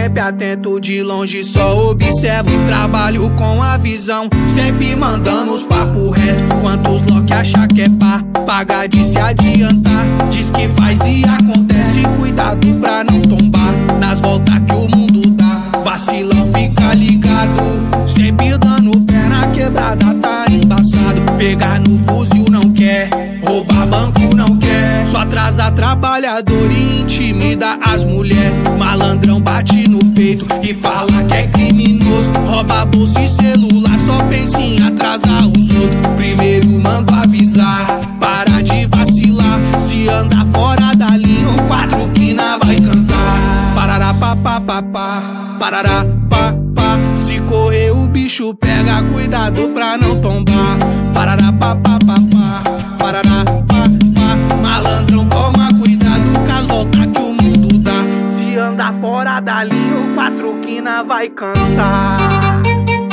sempre atento de longe, só observo o trabalho com a visão. Sempre mandando os papo reto, quantos lock achar que é pá, paga de se adiantar. Diz que faz e acontece, cuidado pra não tombar nas voltas que o mundo dá. Vacilão fica ligado, sempre dando pé na quebrada, tá embaçado. Pegar no fuzil não quer, roubar banco não quer, só atrasa trabalhador e intimida as mulheres. Malandrão bate no peito e fala que é criminoso, rouba bolsa e celular, só pensa em atrasar os outros. Primeiro mando avisar, para de vacilar, se anda fora da linha o 4 quina vai cantar. Parará pá pá pá pá, parará pá pá, se correr o bicho pega, cuidado pra não tombar. Parará pá pá pá pá, parará pá pá, malandrão toma cuidado com as voltas que o mundo dá. Se anda fora da linha o 4 quina vai cantar.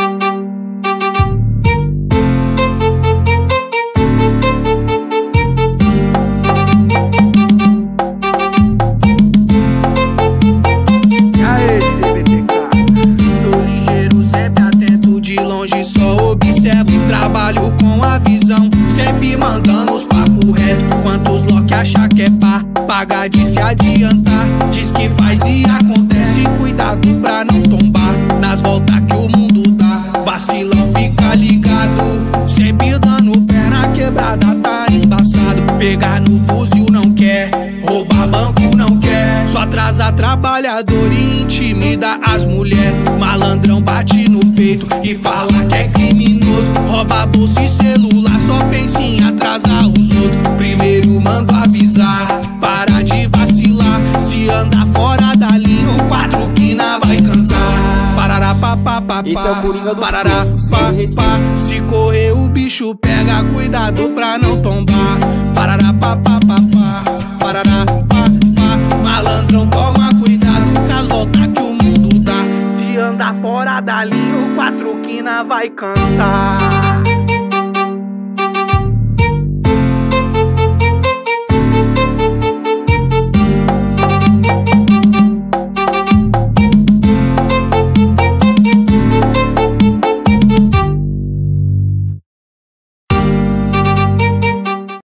Só observo o trabalho com a visão, sempre mandando os papo reto, quantos lock achar que é pá, paga de se adiantar. Diz que faz e acontece, cuidado pra não tombar nas voltas que o mundo dá. Vacilão fica ligado, sempre dando pé na quebrada, tá embaçado. Pegar no fuzil não quer, roubar banco não quer, só atrasa trabalhador e intimida as mulheres. Malandrão bate no peito e fala que é criminoso, rouba bolsa e celular, só pensa em atrasar os outros. Primeiro mando avisar, para de vacilar, se anda fora da linha o 4 quina vai cantar. Parará pá pá pá pá, esse é o Coringa do parará Fluxo, pá pá, se correr o bicho pega, cuidado pra não tombar. Parará pá pá pá pá, parará pá pá, malandrão toma cuidado com as voltas que o mundo dá. Se anda fora da linha o 4 quina vai cantar.